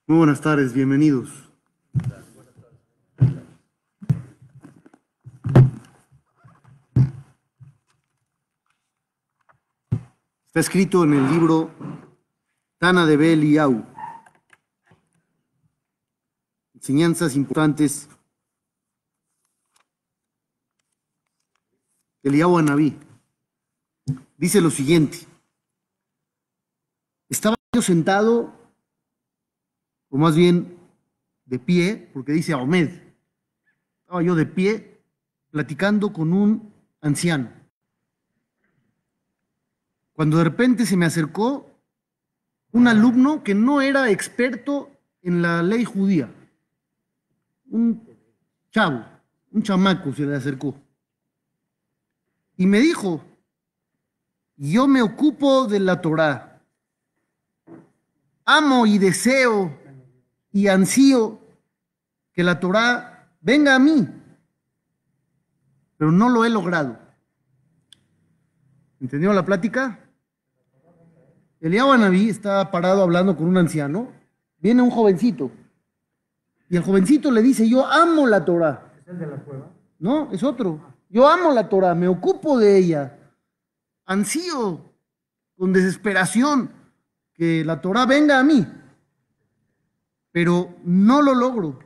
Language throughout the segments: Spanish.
Muy buenas tardes, bienvenidos. Está escrito en el libro Tana de Beliau, enseñanzas importantes de Eliyahu Anabí. Dice lo siguiente: estaba yo sentado, o más bien de pie, porque dice Ahmed. Estaba yo de pie platicando con un anciano, cuando de repente se me acercó un alumno que no era experto en la ley judía. Un chavo, un chamaco se le acercó y me dijo: yo me ocupo de la Torá, amo y deseo y ansío que la Torá venga a mí, pero no lo he logrado. ¿Entendió la plática? Eliyahu Anabí está parado hablando con un anciano. Viene un jovencito y el jovencito le dice: yo amo la Torá. ¿Es el de la cueva? No, es otro. Yo amo la Torá, me ocupo de ella, ansío con desesperación que la Torá venga a mí, pero no lo logro.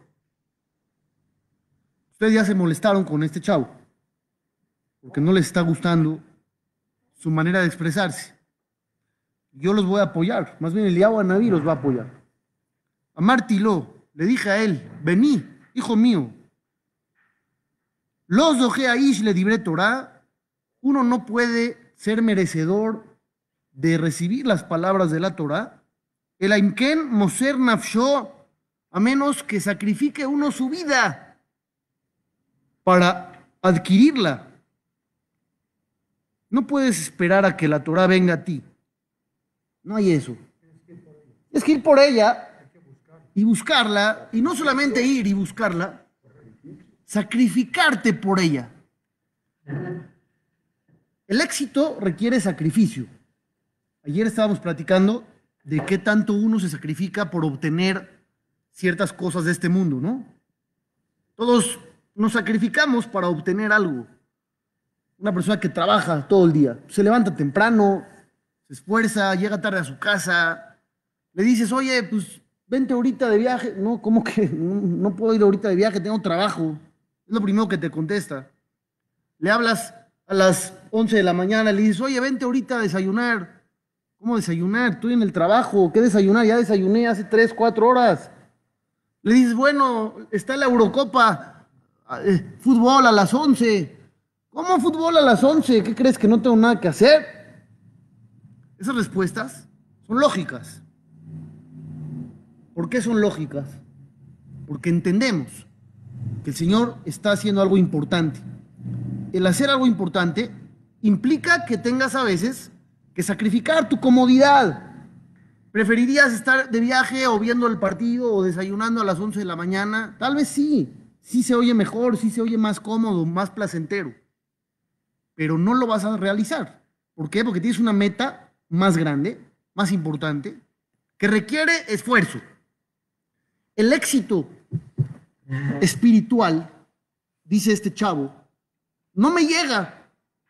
Ustedes ya se molestaron con este chavo porque no les está gustando su manera de expresarse. Yo los voy a apoyar, más bien Eliyahu Anabí los va a apoyar. Amarti lo, le dije a él: vení, hijo mío, los doje aish le dibré Torá. Uno no puede ser merecedor de recibir las palabras de la Torá, el aimken moser nafsho, a menos que sacrifique uno su vida para adquirirla. No puedes esperar a que la Torá venga a ti. No hay eso. Es que ir por ella y buscarla, y no solamente ir y buscarla, sacrificarte por ella. El éxito requiere sacrificio. Ayer estábamos platicando de qué tanto uno se sacrifica por obtener ciertas cosas de este mundo, ¿no? Todos nos sacrificamos para obtener algo. Una persona que trabaja todo el día, se levanta temprano, se esfuerza, llega tarde a su casa, le dices: oye, pues vente ahorita de viaje. No, ¿cómo que no puedo ir ahorita de viaje? Tengo trabajo. Es lo primero que te contesta. Le hablas a las 11 de la mañana, le dices: oye, vente ahorita a desayunar. ¿Cómo desayunar? Estoy en el trabajo. ¿Qué desayunar? Ya desayuné hace 3, 4 horas. Le dices: bueno, está la Eurocopa, fútbol a las 11. ¿Cómo fútbol a las 11? ¿Qué crees, que no tengo nada que hacer? Esas respuestas son lógicas. ¿Por qué son lógicas? Porque entendemos que el Señor está haciendo algo importante. El hacer algo importante implica que tengas a veces que sacrificar tu comodidad. ¿Preferirías estar de viaje o viendo el partido o desayunando a las 11 de la mañana? Tal vez sí, sí se oye mejor, sí se oye más cómodo, más placentero, pero no lo vas a realizar. ¿Por qué? Porque tienes una meta más grande, más importante, que requiere esfuerzo. El éxito espiritual, dice este chavo, no me llega.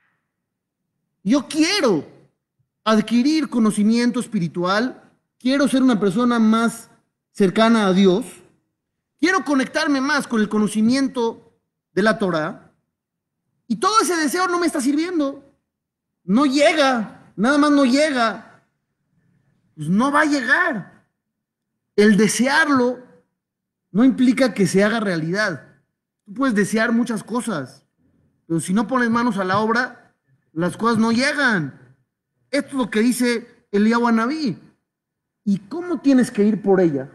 Yo quiero adquirir conocimiento espiritual, quiero ser una persona más cercana a Dios, quiero conectarme más con el conocimiento de la Torá, y todo ese deseo no me está sirviendo. No llega, nada más no llega. Pues no va a llegar. El desearlo no implica que se haga realidad. Tú puedes desear muchas cosas, pero si no pones manos a la obra, las cosas no llegan. Esto es lo que dice Eliyahu Anabí. ¿Y cómo tienes que ir por ella?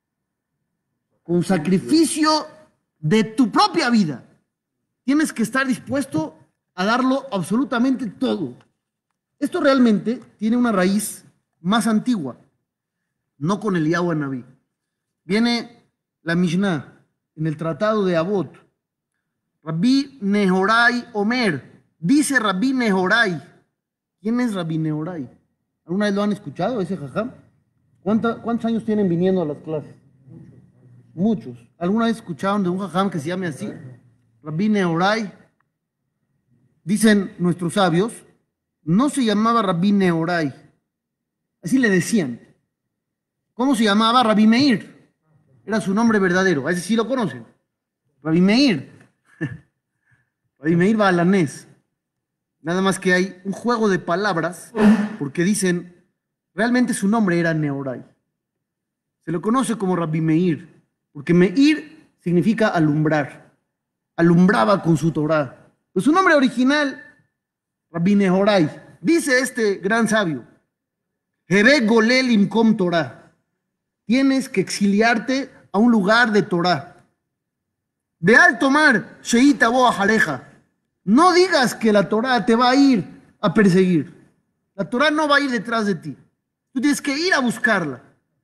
Con sacrificio de tu propia vida. Tienes que estar dispuesto a darlo absolutamente todo. Esto realmente tiene una raíz más antigua, no con Eliyahu Anabí. Viene la Mishnah en el tratado de Avot. Rabbi Nehorai Omer, dice Rabbi Nehorai. ¿Quién es Rabbi Nehorai? ¿Alguna vez lo han escuchado ese jajam? ¿Cuántos años tienen viniendo a las clases? Muchos. ¿Alguna vez escucharon de un jajam que se llame así? Rabbi Nehorai. Dicen nuestros sabios, no se llamaba Rabbi Nehorai. Así le decían. ¿Cómo se llamaba? Rabbi Meir. Era su nombre verdadero. A ese sí lo conocen. Rabbi Meir. Rabbi Meir Balanés. Nada más que hay un juego de palabras porque dicen, realmente su nombre era Nehorai. Se lo conoce como Rabbi Meir, porque Meir significa alumbrar. Alumbraba con su Torah. Pues su nombre original, Rabbi Nehorai. Dice este gran sabio, Hebe golel imkom Torah. Tienes que exiliarte a un lugar de Torah. Ve al tomar sheita bo ajareja. No digas que la Torah te va a ir a perseguir. La Torah no va a ir detrás de ti. Tú tienes que ir a buscarla.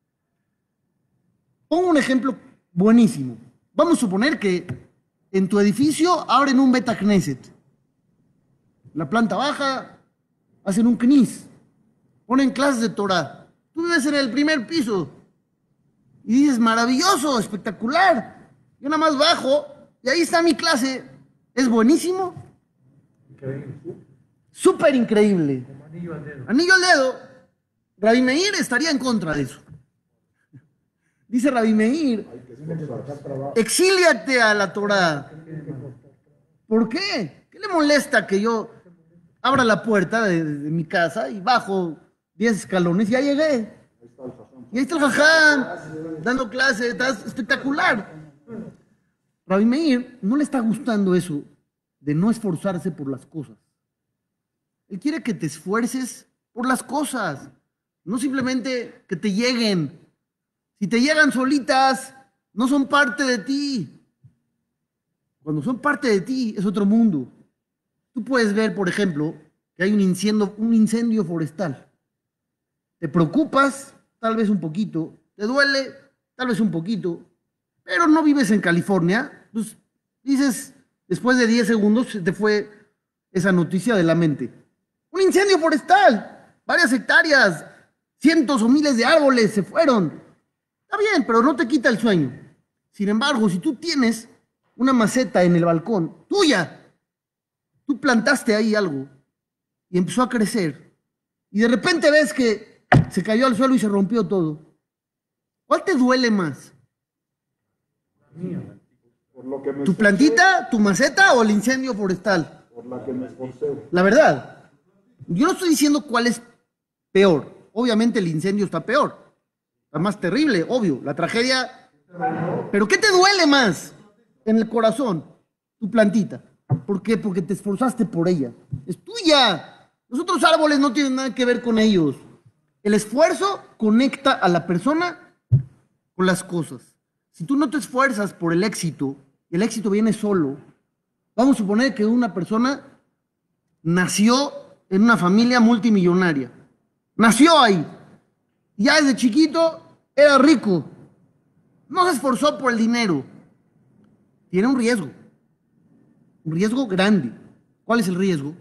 Pongo un ejemplo buenísimo. Vamos a suponer que en tu edificio abren un Beta Knesset. En la planta baja hacen un knis. Ponen clases de Torah. Tú vives en el primer piso. Y dices, maravilloso, espectacular. Yo nada más bajo y ahí está mi clase. ¿Es buenísimo? Increíble. Súper increíble. Como anillo al dedo. Anillo al dedo. Rabbi Meir estaría en contra de eso. Dice Rabbi Meir, exíliate a la Torah. ¿Por qué? ¿Qué le molesta que yo abra la puerta de mi casa y bajo 10 escalones y ya llegué? Y ahí está el jajam dando clase, está espectacular. Rabbi Meir no le está gustando eso de no esforzarse por las cosas. Él quiere que te esfuerces por las cosas, no simplemente que te lleguen. Si te llegan solitas, no son parte de ti. Cuando son parte de ti, es otro mundo. Tú puedes ver, por ejemplo, que hay un incendio forestal. Te preocupas, tal vez un poquito, te duele, tal vez un poquito, pero no vives en California, pues dices, después de 10 segundos se te fue esa noticia de la mente. Un incendio forestal, varias hectáreas, cientos o miles de árboles se fueron. Está bien, pero no te quita el sueño. Sin embargo, si tú tienes una maceta en el balcón tuya, tú plantaste ahí algo y empezó a crecer, y de repente ves que se cayó al suelo y se rompió todo. ¿Cuál te duele más? Por lo que me ¿Tu esforcé, plantita, tu maceta o el incendio forestal? por la que me esforcé. La verdad, yo no estoy diciendo cuál es peor. Obviamente el incendio está peor. Está más terrible, obvio. La tragedia. Pero ¿qué te duele más en el corazón? Tu plantita. ¿Por qué? Porque te esforzaste por ella. Es tuya. Los otros árboles no tienen nada que ver con ellos. El esfuerzo conecta a la persona con las cosas. Si tú no te esfuerzas por el éxito viene solo. Vamos a suponer que una persona nació en una familia multimillonaria. Nació ahí. Ya desde chiquito era rico. No se esforzó por el dinero. Tiene un riesgo. Un riesgo grande. ¿Cuál es el riesgo?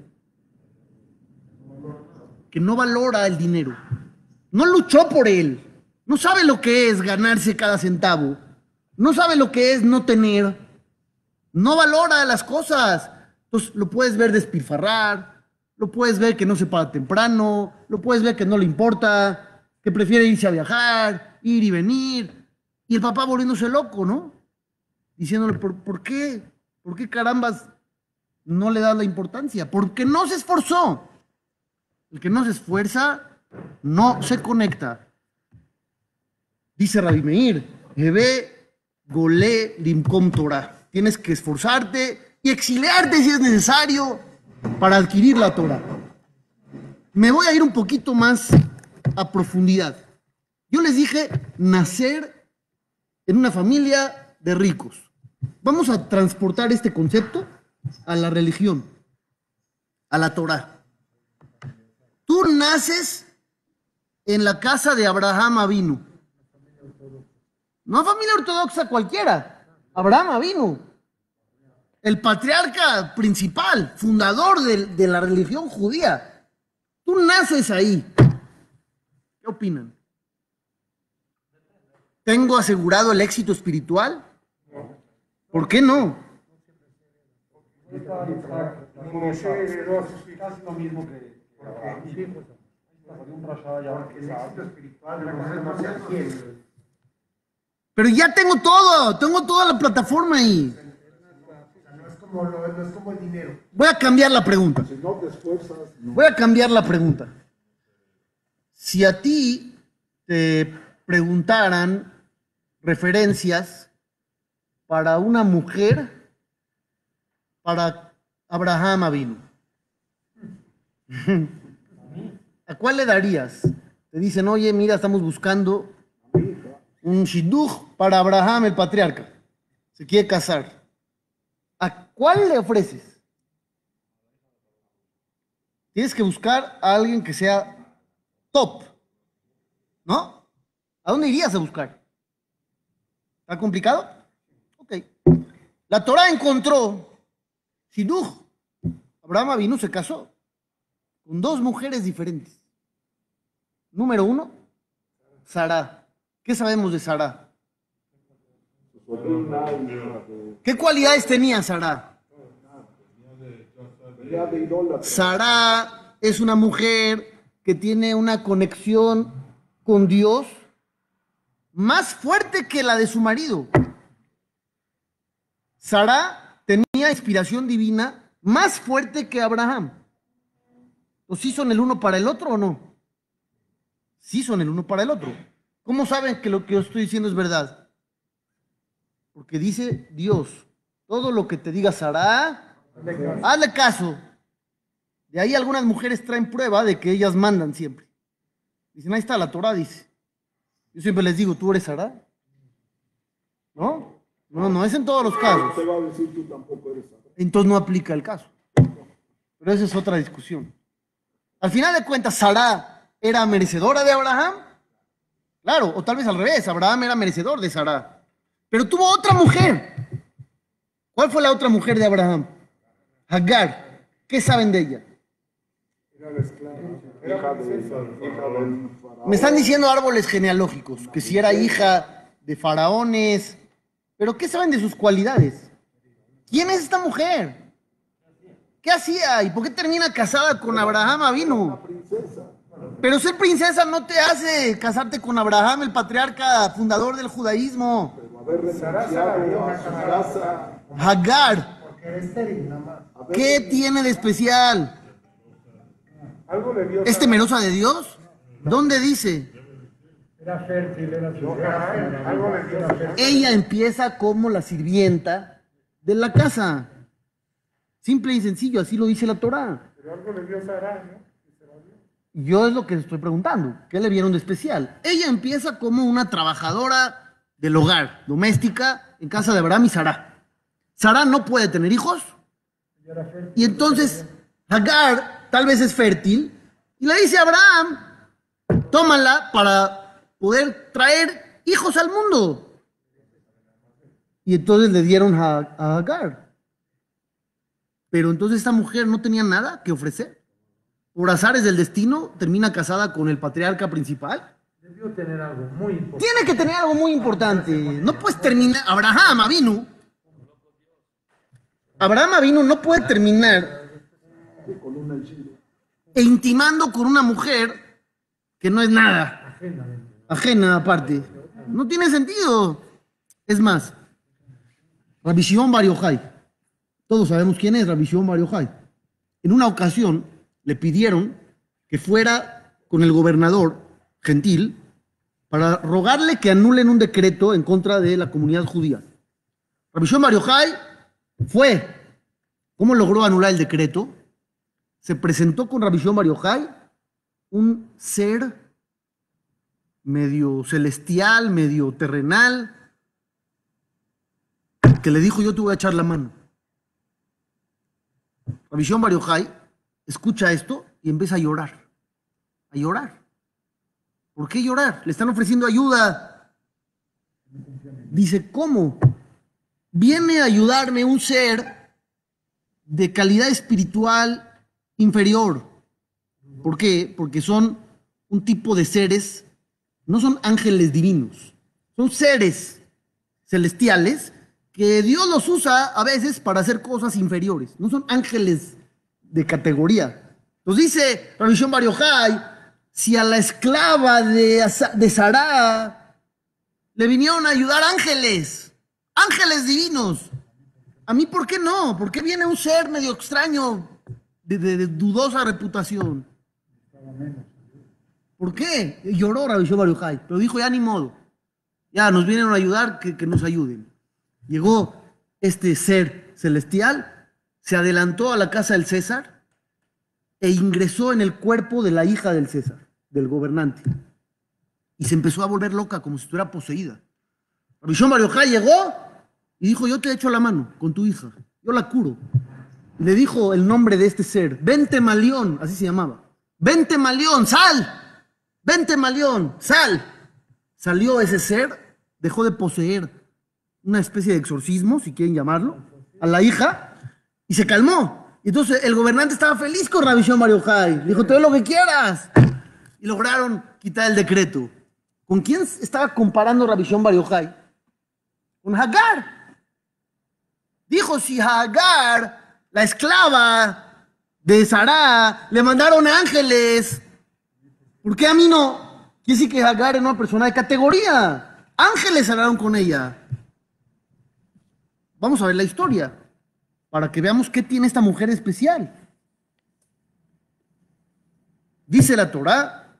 Que no valora el dinero. No luchó por él. No sabe lo que es ganarse cada centavo. No sabe lo que es no tener. No valora las cosas. Entonces lo puedes ver despilfarrar, lo puedes ver que no se para temprano, lo puedes ver que no le importa, que prefiere irse a viajar, ir y venir. Y el papá volviéndose loco, ¿no? Diciéndole, ¿por qué? ¿Por qué carambas no le das la importancia? Porque no se esforzó. El que no se esfuerza no se conecta. Dice Rabbi Meir, Hebe golé limkom Torah. Tienes que esforzarte y exiliarte si es necesario para adquirir la Torah. Me voy a ir un poquito más a profundidad. Yo les dije nacer en una familia de ricos. Vamos a transportar este concepto a la religión, a la Torah. Tú naces en la casa de Abraham Avinu. No familia ortodoxa cualquiera. Abraham Avinu, el patriarca principal, fundador de la religión judía. Tú naces ahí. ¿Qué opinan? ¿Tengo asegurado el éxito espiritual? ¿Por qué no? Como ese heredó a sus hijas lo mismo que un rasha y ahora que el éxito espiritual de la cosa no se adquiere. Pero ya tengo todo, tengo toda la plataforma ahí. No es como el dinero. Voy a cambiar la pregunta. Si no te esfuerzas, no. Voy a cambiar la pregunta. Si a ti te preguntaran referencias para una mujer, para Abraham Avinu, ¿a cuál le darías? Te dicen, oye, mira, estamos buscando un shidduch para Abraham, el patriarca. Se quiere casar. ¿A cuál le ofreces? Tienes que buscar a alguien que sea top, ¿no? ¿A dónde irías a buscar? ¿Está complicado? Ok. La Torah encontró shidduch. Abraham Avinu se casó con dos mujeres diferentes. Número uno, Sará. ¿Qué sabemos de Sará? ¿Qué cualidades tenía Sará? Sará es una mujer que tiene una conexión con Dios más fuerte que la de su marido. Sará tenía inspiración divina más fuerte que Abraham. ¿O sí son el uno para el otro o no? Sí son el uno para el otro. ¿Cómo saben que lo que yo estoy diciendo es verdad? Porque dice Dios, todo lo que te diga Sará, hazle caso. De ahí algunas mujeres traen prueba de que ellas mandan siempre. Dicen, ahí está la Torah, dice. Yo siempre les digo, ¿tú eres Sará? ¿No? No es en todos los casos. Te va a decir tú tampoco eres Sará. Entonces no aplica el caso. Pero esa es otra discusión. Al final de cuentas, ¿Sará era merecedora de Abraham? Claro, o tal vez al revés, Abraham era merecedor de Sará. Pero tuvo otra mujer. ¿Cuál fue la otra mujer de Abraham? Hagar. ¿Qué saben de ella? Era la esclava, hija del faraón. Me están diciendo árboles genealógicos, que si era hija de faraones. Pero ¿qué saben de sus cualidades? ¿Quién es esta mujer? ¿Qué hacía? ¿Y por qué termina casada con Abraham Avinu? Pero ser princesa no te hace casarte con Abraham, el patriarca fundador del judaísmo. Haber renunciado a su casa. Hagar, Porque eres estéril, nada más. ¿qué tiene de especial? Algo le dio. ¿Es temerosa de Dios? ¿Dónde dice? Era fértil, era ciudadana. Algo le dio. Ella empieza como la sirvienta de la casa. Simple y sencillo, así lo dice la Torá. Pero algo le dio Sará, ¿no? Yo es lo que estoy preguntando. ¿Qué le vieron de especial? Ella empieza como una trabajadora del hogar, doméstica, en casa de Abraham y Sará. Sará no puede tener hijos. Y entonces Hagar tal vez es fértil y le dice a Abraham, tómala para poder traer hijos al mundo. Y entonces le dieron a Hagar. Pero entonces esta mujer no tenía nada que ofrecer. Por azares del destino, termina casada con el patriarca principal. Debió tener algo muy importante. Tiene que tener algo muy importante. No puedes terminar. Abraham Avinu no puede terminar intimando con una mujer que no es nada. Ajena aparte. No tiene sentido. Es más, Rabbi Shimon Bar Yochai. Todos sabemos quién es Rabbi Shimon Bar Yochai. En una ocasión le pidieron que fuera con el gobernador gentil para rogarle que anulen un decreto en contra de la comunidad judía. Rabbi Shimon Bar Yochai fue. ¿Cómo logró anular el decreto? Se presentó con Rabbi Shimon Bar Yochai, un ser medio celestial, medio terrenal, que le dijo, yo te voy a echar la mano. Rabbi Shimon Bar Yochai escucha esto y empieza a llorar. A llorar. ¿Por qué llorar? Le están ofreciendo ayuda. Dice, ¿cómo? Viene a ayudarme un ser de calidad espiritual inferior. ¿Por qué? Porque son un tipo de seres, no son ángeles divinos, Son seres celestiales que Dios los usa a veces para hacer cosas inferiores. No son ángeles de categoría. Entonces dice Rabbi Shimon Bar Yochai, si a la esclava de Sará le vinieron a ayudar ángeles divinos, a mí ¿por qué no? ¿Por qué viene un ser medio extraño de dudosa reputación? ¿Por qué? Lloró Rabbi Shimon Bar Yochai, pero dijo ya ni modo. Ya nos vienen a ayudar, que nos ayuden. Llegó este ser celestial, se adelantó a la casa del César e ingresó en el cuerpo de la hija del César, del gobernante. Y se empezó a volver loca como si estuviera poseída. Rabbi Shimon Bar Yochai llegó y dijo, yo te echo la mano con tu hija, yo la curo. Y le dijo el nombre de este ser, Vente Malión, así se llamaba. Vente Malión, sal. Vente Malión, sal. Salió ese ser, dejó de poseer una especie de exorcismo, si quieren llamarlo, a la hija, y se calmó. Y entonces el gobernante estaba feliz con Rabbi Shimon Bar Yochai. Dijo, te doy lo que quieras. Y lograron quitar el decreto. ¿Con quién estaba comparando Rabbi Shimon Bar Yochai? Con Hagar. Dijo, si Hagar, la esclava de Sará, le mandaron ángeles, ¿por qué a mí no? Quiere decir que Hagar era una persona de categoría. Ángeles hablaron con ella. Vamos a ver la historia para que veamos qué tiene esta mujer especial. Dice la Torá,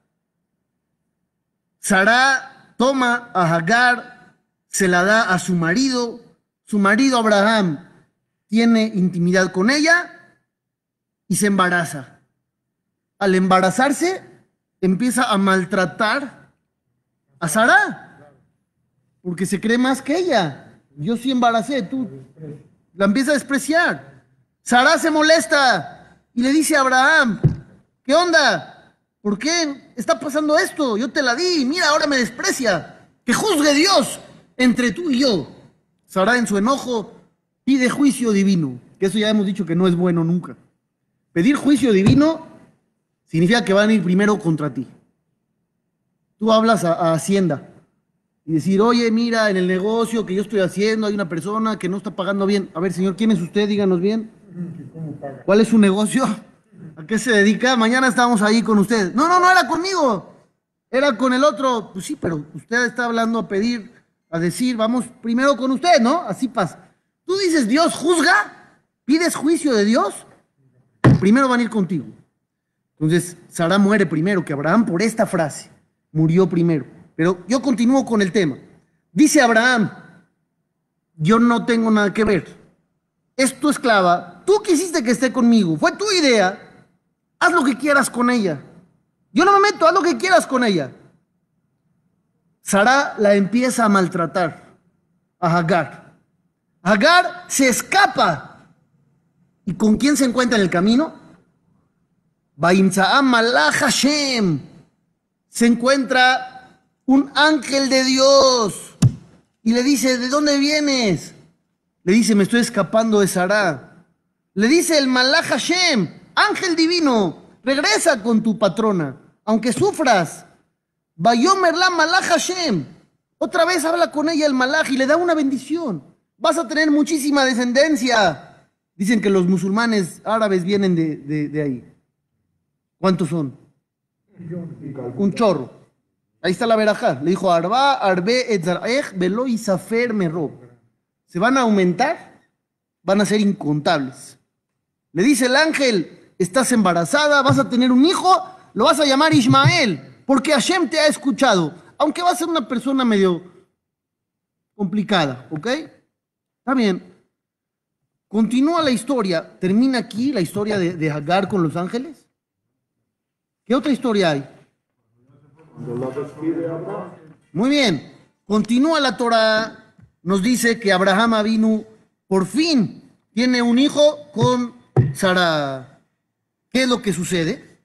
Sará toma a Hagar, se la da a su marido Abraham tiene intimidad con ella y se embaraza. Al embarazarse, empieza a maltratar a Sará, porque se cree más que ella. Yo sí embaracé, tú. La empieza a despreciar. Sará se molesta y le dice a Abraham, ¿qué onda? ¿Por qué está pasando esto? Yo te la di, mira, ahora me desprecia. Que juzgue Dios entre tú y yo. Sará en su enojo pide juicio divino, que eso ya hemos dicho que no es bueno nunca. Pedir juicio divino significa que van a ir primero contra ti. Tú hablas a Hacienda y decir, oye, mira, en el negocio que yo estoy haciendo hay una persona que no está pagando bien. A ver, señor, ¿quién es usted? Díganos bien. ¿Cuál es su negocio? ¿A qué se dedica? Mañana estamos ahí con usted. No, era conmigo. Era con el otro. Pues sí, pero usted está hablando a pedir, a decir, vamos primero con usted, ¿no? Así pasa. Tú dices, Dios juzga, pides juicio de Dios, primero van a ir contigo. Entonces, Sará muere primero que Abraham por esta frase. Murió primero. Pero yo continúo con el tema. Dice Abraham, yo no tengo nada que ver. Es tu esclava. Tú quisiste que esté conmigo. Fue tu idea. Haz lo que quieras con ella. Yo no me meto, haz lo que quieras con ella. Sará la empieza a maltratar a Hagar. Hagar se escapa. ¿Y con quién se encuentra en el camino? Vayimtza'am malach Hashem. Se encuentra un ángel de Dios y le dice, ¿de dónde vienes? Le dice, me estoy escapando de Sará. Le dice el malach Hashem, ángel divino, regresa con tu patrona, aunque sufras. Vayomer la malach Hashem. Otra vez habla con ella el malach y le da una bendición. Vas a tener muchísima descendencia. Dicen que los musulmanes árabes vienen de ahí. ¿Cuántos son? Un chorro. Ahí está la verajá. Le dijo, Arba, Arbe, Etzarech, Velo y Safer Merob. Se van a aumentar, van a ser incontables. Le dice el ángel, estás embarazada, vas a tener un hijo, lo vas a llamar Ismael, porque Hashem te ha escuchado. Aunque va a ser una persona medio complicada, ¿ok? Está bien. Continúa la historia. ¿Termina aquí la historia de Hagar con los ángeles? ¿Qué otra historia hay? Cuando la despide Abraham. Muy bien. Continúa la Torah. Nos dice que Abraham Avinu por fin tiene un hijo con Sara. ¿Qué es lo que sucede?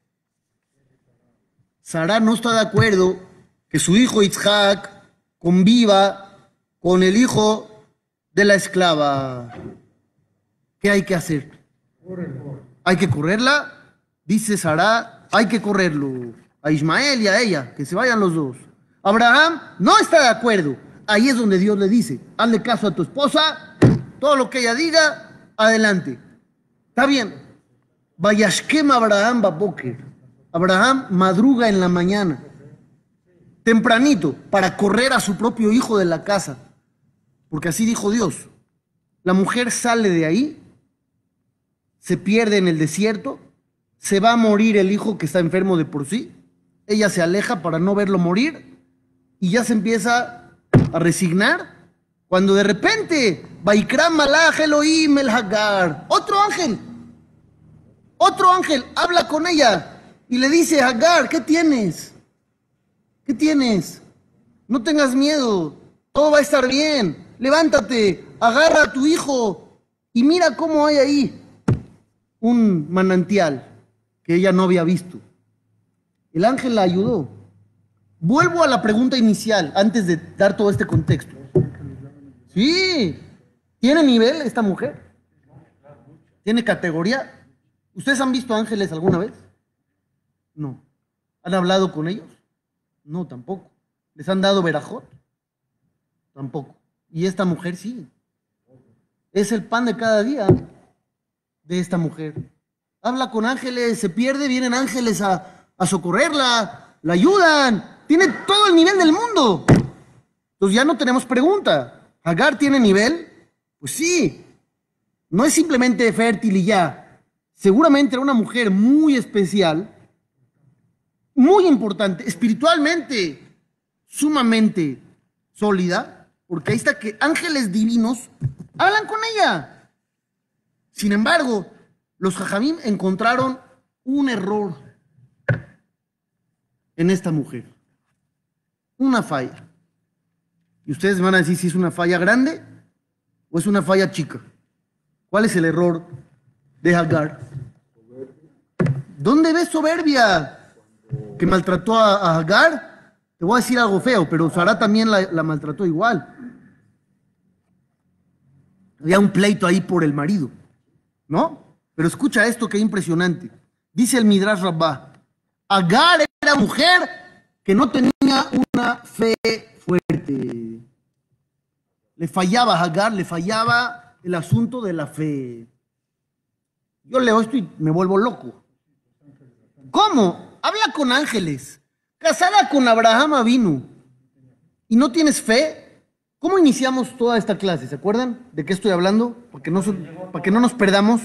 Sara no está de acuerdo que su hijo Isaac conviva con el hijo de la esclava. ¿Qué hay que hacer? ¿Hay que correrla? Dice Sara, hay que correrlo. A Ismael y a ella, que se vayan los dos. Abraham no está de acuerdo. ahí es donde Dios le dice, hazle caso a tu esposa, todo lo que ella diga, adelante. Está bien. Vayashkem Abraham Baboker. Abraham madruga en la mañana, tempranito, para correr a su propio hijo de la casa. Porque así dijo Dios. La mujer sale de ahí, se pierde en el desierto, se va a morir el hijo que está enfermo de por sí. Ella se aleja para no verlo morir y ya se empieza a resignar. Cuando de repente, Vaikram Malach Elohim el Hagar, otro ángel habla con ella y le dice, Hagar, ¿qué tienes? ¿Qué tienes? No tengas miedo, todo va a estar bien. Levántate, agarra a tu hijo y mira cómo hay ahí un manantial que ella no había visto. El ángel la ayudó. Vuelvo a la pregunta inicial antes de dar todo este contexto. Sí, ¿tiene nivel esta mujer? ¿Tiene categoría? ¿Ustedes han visto ángeles alguna vez? No. ¿Han hablado con ellos? No, tampoco. ¿Les han dado verajot? Tampoco. Y esta mujer sí. Es el pan de cada día de esta mujer. Habla con ángeles, se pierde, vienen ángeles a socorrerla, la ayudan. Tiene todo el nivel del mundo. Entonces ya no tenemos pregunta. ¿Hagar tiene nivel? Pues sí. No es simplemente fértil y ya. Seguramente era una mujer muy especial, muy importante, espiritualmente, sumamente sólida. Porque ahí está que ángeles divinos hablan con ella. Sin embargo, los jajamim encontraron un error en esta mujer. Una falla. Y ustedes me van a decir si es una falla grande o es una falla chica. ¿Cuál es el error de Hagar? ¿Dónde ves soberbia? Que maltrató a Hagar. Te voy a decir algo feo, pero Sara también la maltrató igual. Había un pleito ahí por el marido, ¿no? Pero escucha esto que es impresionante. Dice el Midrash Rabbah, Hagar era mujer que no tenía una fe fuerte. Le fallaba a Hagar, le fallaba el asunto de la fe. Yo leo esto y me vuelvo loco. ¿Cómo? Habla con ángeles. Casada con Abraham Avinu y no tienes fe. ¿Cómo iniciamos toda esta clase? ¿Se acuerdan de qué estoy hablando? Para que no nos perdamos.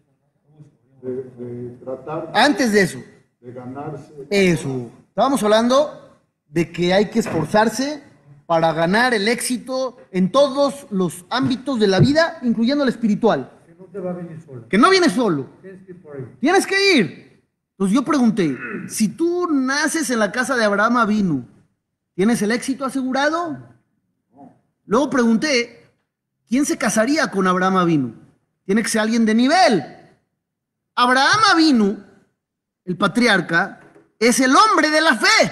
De tratar Antes de eso. de ganarse. Eso. Estábamos hablando de que hay que esforzarse para ganar el éxito en todos los ámbitos de la vida, incluyendo el espiritual. Que no te va a venir solo. Que no vienes solo. Tienes que ir por ahí. Tienes que ir. Entonces yo pregunté, si tú naces en la casa de Abraham Avinu, ¿tienes el éxito asegurado? Luego pregunté, ¿quién se casaría con Abraham Avinu? Tiene que ser alguien de nivel. Abraham Avinu, el patriarca, es el hombre de la fe.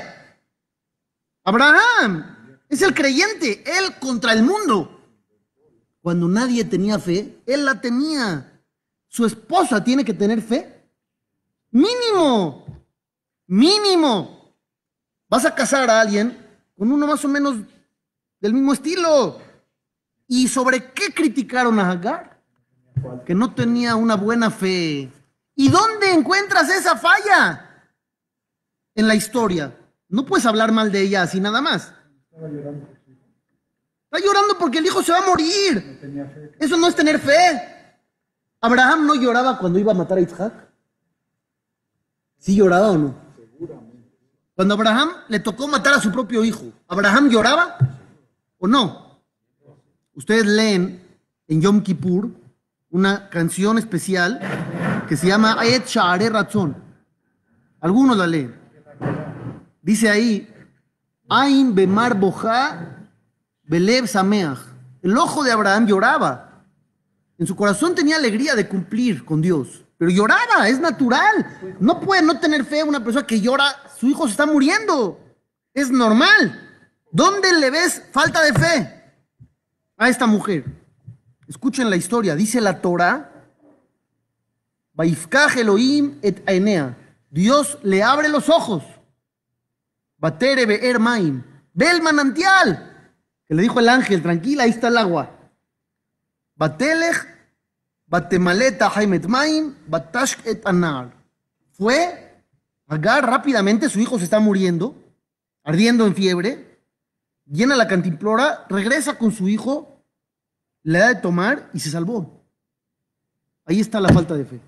Abraham es el creyente, él contra el mundo. Cuando nadie tenía fe, él la tenía. Su esposa tiene que tener fe. Mínimo, mínimo. Vas a casar a alguien con uno más o menos del mismo estilo. ¿Y sobre qué criticaron a Hagar? Que no tenía una buena fe. ¿Y dónde encuentras esa falla? En la historia. No puedes hablar mal de ella así nada más. Estaba llorando. Está llorando porque el hijo se va a No morir. tenía fe. Eso no es tener fe. ¿Abraham no lloraba cuando iba a matar a Isaac? ¿Sí lloraba o no? Cuando a Abraham le tocó matar a su propio hijo, ¿Abraham lloraba o no? Ustedes leen en Yom Kippur una canción especial que se llama Et Sha'are Ratzon. Algunos la leen. Dice ahí, Ain Bemar Boja Belev Sameach. El ojo de Abraham lloraba. En su corazón tenía alegría de cumplir con Dios. Pero lloraba, es natural. No puede no tener fe una persona que llora, su hijo se está muriendo. Es normal. ¿Dónde le ves falta de fe a esta mujer? Escuchen la historia. Dice la Torah, Vaifkaj Elohim et Ainea. Dios le abre los ojos. Batere be'er maim. Ve el manantial. que le dijo el ángel, tranquila, ahí está el agua. Batelech, Batemaleta, Haimet Maim, Batashk et Anar. Fue, Agar rápidamente, su hijo se está muriendo, ardiendo en fiebre, llena la cantimplora, regresa con su hijo, le da de tomar y se salvó. Ahí está la falta de fe.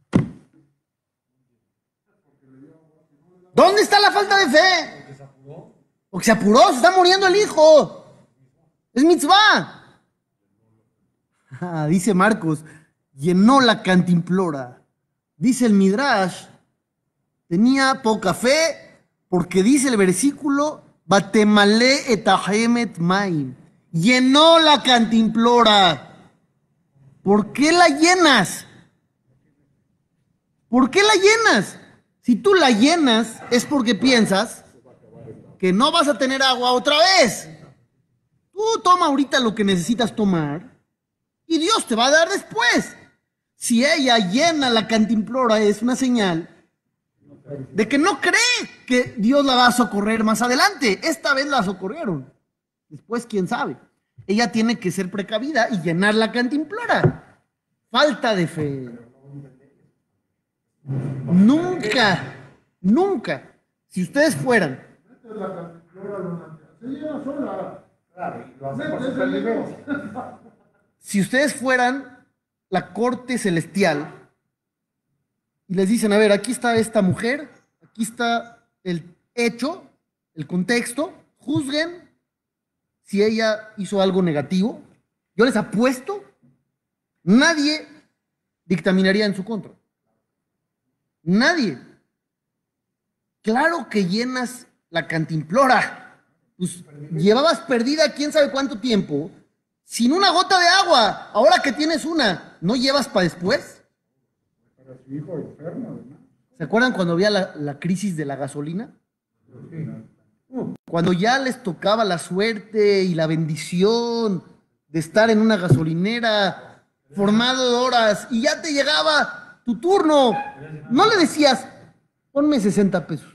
¿Dónde está la falta de fe? Porque se apuró, se está muriendo el hijo. Es mitzvah. Dice Marcos, llenó la cantimplora. Dice el Midrash, tenía poca fe porque dice el versículo, Batemale etahemet maim. Llenó la cantimplora. ¿Por qué la llenas? ¿Por qué la llenas? Si tú la llenas es porque piensas que no vas a tener agua otra vez. Tú toma ahorita lo que necesitas tomar y Dios te va a dar después. Si ella llena la cantimplora es una señal de que no cree que Dios la va a socorrer más adelante. Esta vez la socorrieron. Después, quién sabe. Ella tiene que ser precavida y llenar la cantimplora. Falta de fe. Nunca, nunca. Si ustedes fueran. Si ustedes fueran la corte celestial y les dicen, a ver, aquí está esta mujer, aquí está el hecho, el contexto, juzguen si ella hizo algo negativo, yo les apuesto, nadie dictaminaría en su contra. Nadie. Claro que llenas la cantimplora. Pues llevabas perdida quién sabe cuánto tiempo, sin una gota de agua. Ahora que tienes una, ¿no llevas para después? Para su hijo enfermo, además. ¿Se acuerdan cuando había la crisis de la gasolina? Sí. Cuando ya les tocaba la suerte y la bendición de estar en una gasolinera formado de horas y ya te llegaba tu turno, no le decías, ponme 60 pesos.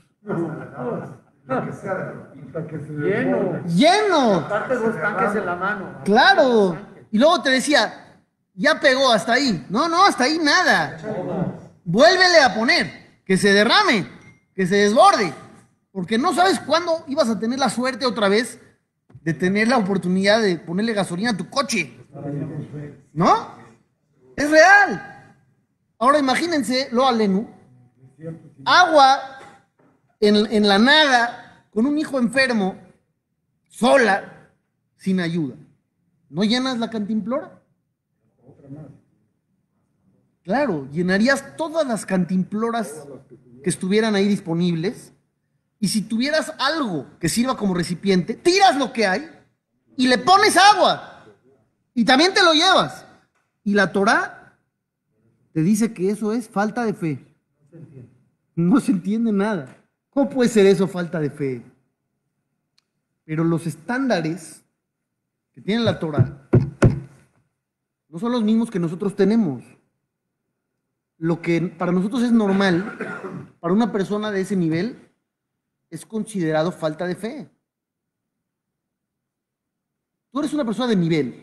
Hasta que se lleno. ¡Lleno! Aparte dos tanques en la mano. Claro. Y luego te decía, ya pegó hasta ahí. No, hasta ahí nada. Vuélvele a poner, que se derrame, que se desborde. Porque no sabes cuándo ibas a tener la suerte otra vez de tener la oportunidad de ponerle gasolina a tu coche. ¿No? Es real. Ahora imagínense, lo alenu, agua en la nada, con un hijo enfermo, sola, sin ayuda. ¿No llenas la cantimplora? Claro, llenarías todas las cantimploras que estuvieran ahí disponibles. Y si tuvieras algo que sirva como recipiente, tiras lo que hay y le pones agua. Y también te lo llevas. Y la Torá te dice que eso es falta de fe. No se entiende nada. ¿Cómo puede ser eso falta de fe? Pero los estándares que tiene la Torá no son los mismos que nosotros tenemos. Lo que para nosotros es normal, para una persona de ese nivel, es considerado falta de fe. Tú eres una persona de nivel.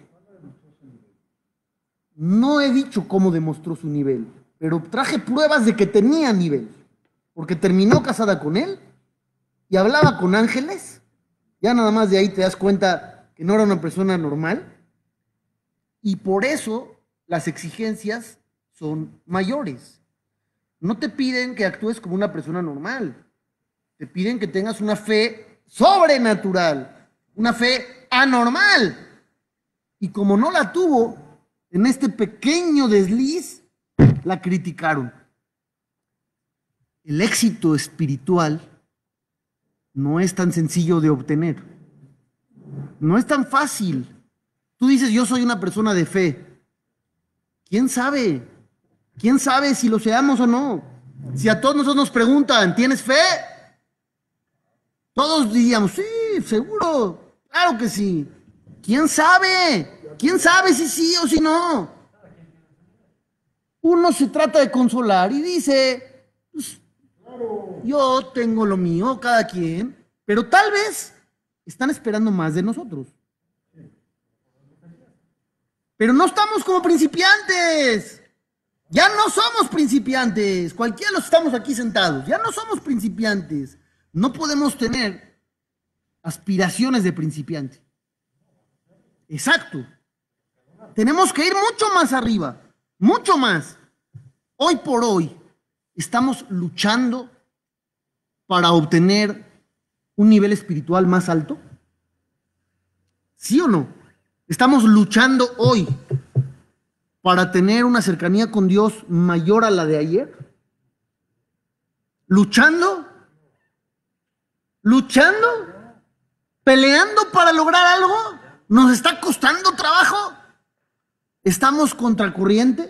No he dicho cómo demostró su nivel, pero traje pruebas de que tenía nivel, porque terminó casada con él y hablaba con ángeles. Ya nada más de ahí te das cuenta que no era una persona normal, y por eso las exigencias son mayores. No te piden que actúes como una persona normal. Te piden que tengas una fe sobrenatural, una fe anormal. Y como no la tuvo, en este pequeño desliz, la criticaron. El éxito espiritual no es tan sencillo de obtener. No es tan fácil. Tú dices, yo soy una persona de fe. ¿Quién sabe? ¿Quién sabe si lo seamos o no? Si a todos nosotros nos preguntan, ¿tienes fe? Todos diríamos, sí, seguro, claro que sí. ¿Quién sabe? ¿Quién sabe si sí o si no? Uno se trata de consolar y dice, pues, yo tengo lo mío, cada quien, pero tal vez están esperando más de nosotros. Pero no estamos como principiantes. Ya no somos principiantes. Cualquiera de los que estamos aquí sentados, ya no somos principiantes. No podemos tener aspiraciones de principiante. Exacto. Tenemos que ir mucho más arriba, mucho más. Hoy por hoy estamos luchando para obtener un nivel espiritual más alto. ¿Sí o no? Estamos luchando hoy para tener una cercanía con Dios mayor a la de ayer. Luchando, peleando para lograr algo. ¿Nos está costando trabajo? ¿Estamos contracorriente?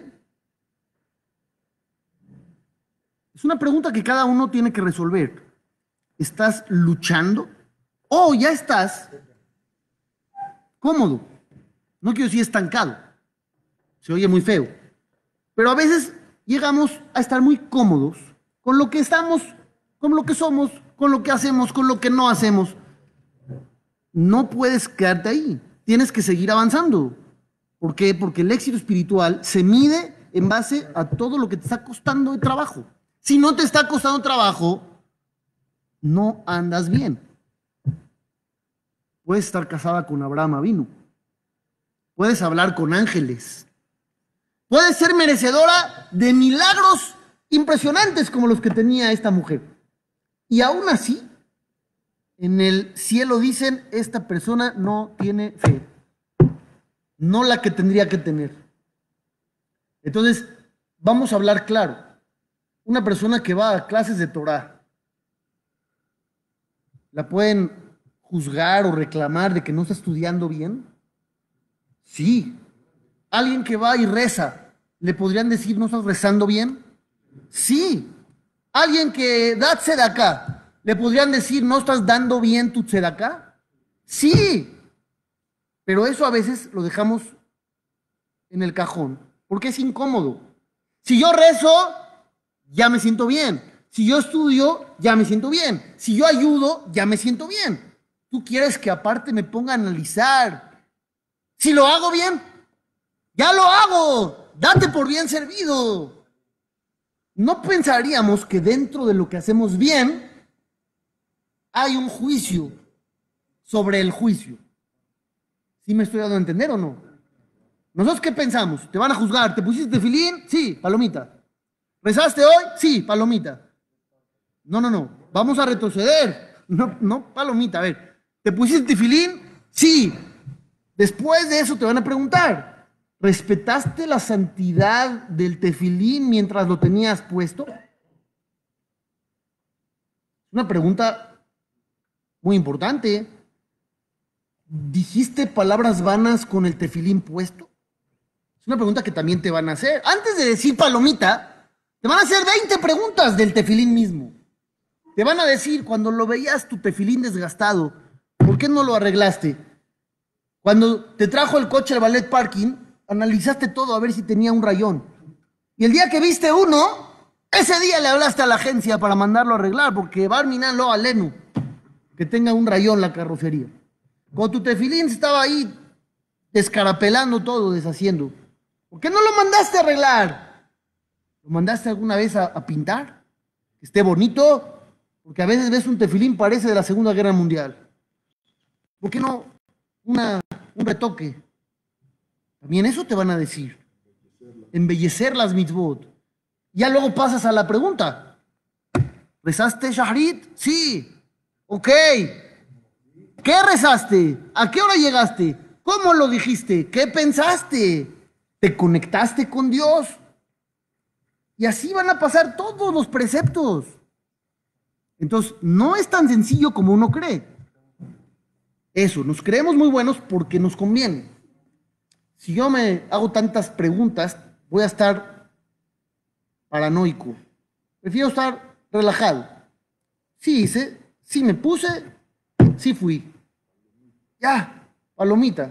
Es una pregunta que cada uno tiene que resolver. ¿Estás luchando o ya estás cómodo? No quiero decir estancado. Se oye muy feo. Pero a veces llegamos a estar muy cómodos con lo que estamos, con lo que somos, con lo que hacemos, con lo que no hacemos. No puedes quedarte ahí. Tienes que seguir avanzando. ¿Por qué? Porque el éxito espiritual se mide en base a todo lo que te está costando de trabajo. Si no te está costando trabajo, no andas bien. Puedes estar casada con Abraham Avinu. Puedes hablar con ángeles. Puedes ser merecedora de milagros impresionantes como los que tenía esta mujer. Y aún así, en el cielo dicen, esta persona no tiene fe. No la que tendría que tener. Entonces, vamos a hablar claro. Una persona que va a clases de Torah, ¿la pueden juzgar o reclamar de que no está estudiando bien? Sí. Alguien que va y reza, ¿le podrían decir no estás rezando bien? Sí. Alguien que da tzedaká, ¿le podrían decir no estás dando bien tu tzedaká? Sí. Pero eso a veces lo dejamos en el cajón, porque es incómodo. Si yo rezo, ya me siento bien. Si yo estudio, ya me siento bien. Si yo ayudo, ya me siento bien. Tú quieres que aparte me ponga a analizar. Si lo hago bien, ya lo hago. Date por bien servido. No pensaríamos que dentro de lo que hacemos bien hay un juicio sobre el juicio. ¿Sí me estoy dando a entender o no? ¿Nosotros qué pensamos? ¿Te van a juzgar? ¿Te pusiste tefilín? Sí, palomita. ¿Rezaste hoy? Sí, palomita. No. Vamos a retroceder. No, palomita. A ver, ¿te pusiste tefilín? Sí. Después de eso te van a preguntar, ¿respetaste la santidad del tefilín mientras lo tenías puesto? Una pregunta muy importante. ¿Dijiste palabras vanas con el tefilín puesto? Es una pregunta que también te van a hacer. Antes de decir palomita, te van a hacer 20 preguntas del tefilín mismo. Te van a decir, cuando lo veías tu tefilín desgastado, ¿por qué no lo arreglaste? Cuando te trajo el coche al ballet parking, analizaste todo a ver si tenía un rayón. Y el día que viste uno, ese día le hablaste a la agencia para mandarlo a arreglar, porque va a minar lo alenu, que tenga un rayón la carrocería. Cuando tu tefilín estaba ahí descarapelando todo, deshaciendo, ¿por qué no lo mandaste a arreglar? ¿Lo mandaste alguna vez a pintar? Que esté bonito, porque a veces ves un tefilín parece de la Segunda Guerra Mundial. ¿Por qué no un retoque? También eso te van a decir. Embellecer las mitzvot. Ya luego pasas a la pregunta. ¿Rezaste Shahrit? Sí. Ok. ¿Qué rezaste? ¿A qué hora llegaste? ¿Cómo lo dijiste? ¿Qué pensaste? ¿Te conectaste con Dios? Y así van a pasar todos los preceptos. Entonces, no es tan sencillo como uno cree. Eso, nos creemos muy buenos porque nos conviene. Si yo me hago tantas preguntas, voy a estar paranoico. Prefiero estar relajado. Sí hice, sí me puse, sí fui. Ya, palomita.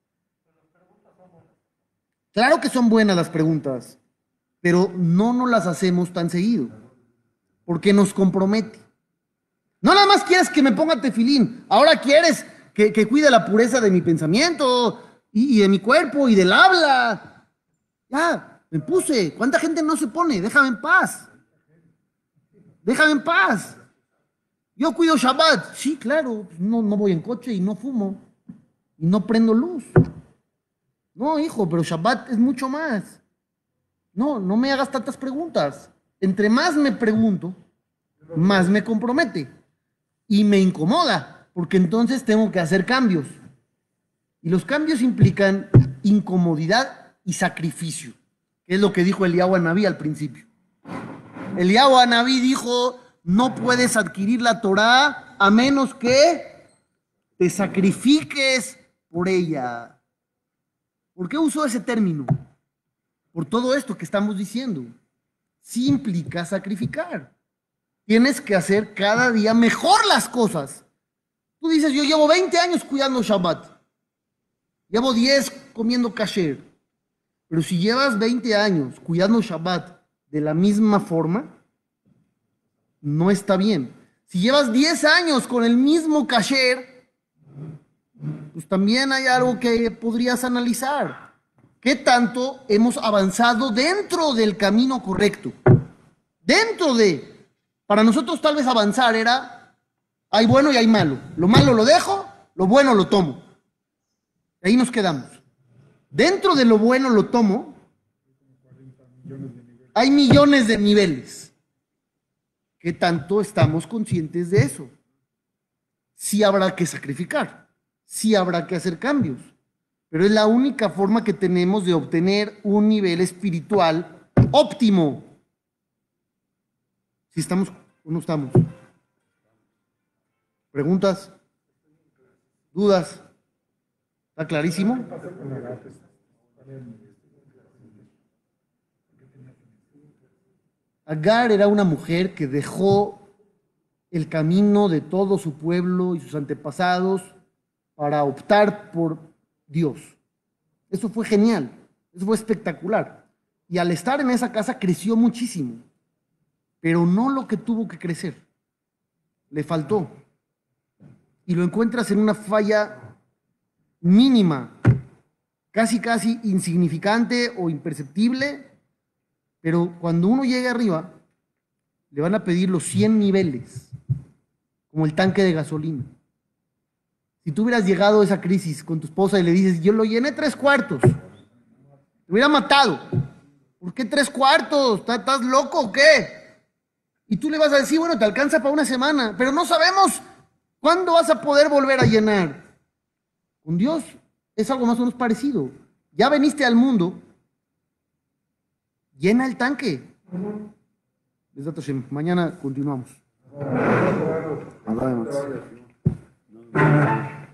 Claro que son buenas las preguntas, pero no nos las hacemos tan seguido, porque nos compromete. No nada más quieres que me ponga tefilín, ahora quieres que cuide la pureza de mi pensamiento y de mi cuerpo y del habla. Ya, me puse. ¿Cuánta gente no se pone? Déjame en paz. Déjame en paz. Yo cuido Shabbat. Sí, claro, no voy en coche y no fumo. Y no prendo luz. No, hijo, pero Shabbat es mucho más. No me hagas tantas preguntas. Entre más me pregunto, más me compromete. Y me incomoda, porque entonces tengo que hacer cambios. Y los cambios implican incomodidad y sacrificio, que es lo que dijo Eliyahu Anabí al principio. Eliyahu Anabí dijo, no puedes adquirir la Torá a menos que te sacrifiques por ella. ¿Por qué usó ese término? Por todo esto que estamos diciendo. Sí implica sacrificar. Tienes que hacer cada día mejor las cosas. Tú dices, yo llevo 20 años cuidando Shabbat. Llevo 10 comiendo kasher. Pero si llevas 20 años cuidando Shabbat de la misma forma, no está bien. Si llevas 10 años con el mismo kasher, pues también hay algo que podrías analizar. ¿Qué tanto hemos avanzado dentro del camino correcto? Para nosotros tal vez avanzar era, hay bueno y hay malo. Lo malo lo dejo, lo bueno lo tomo. Ahí nos quedamos. Dentro de lo bueno lo tomo, hay millones de niveles. ¿Qué tanto estamos conscientes de eso? Sí habrá que sacrificar, sí habrá que hacer cambios, pero es la única forma que tenemos de obtener un nivel espiritual óptimo. Si estamos o no estamos. ¿Preguntas? ¿Dudas? ¿Está clarísimo? Agar era una mujer que dejó el camino de todo su pueblo y sus antepasados para optar por Dios. Eso fue genial, eso fue espectacular. Y al estar en esa casa creció muchísimo, pero no lo que tuvo que crecer. Le faltó. Y lo encuentras en una falla mínima, casi insignificante o imperceptible, pero cuando uno llegue arriba, le van a pedir los 100 niveles, como el tanque de gasolina. Si tú hubieras llegado a esa crisis con tu esposa y le dices, yo lo llené 3/4, te hubiera matado. ¿Por qué 3/4? ¿Estás loco o qué? Y tú le vas a decir, bueno, te alcanza para una semana, pero no sabemos cuándo vas a poder volver a llenar. Con Dios es algo más o menos parecido. Ya veniste al mundo, llena el tanque. Mañana continuamos.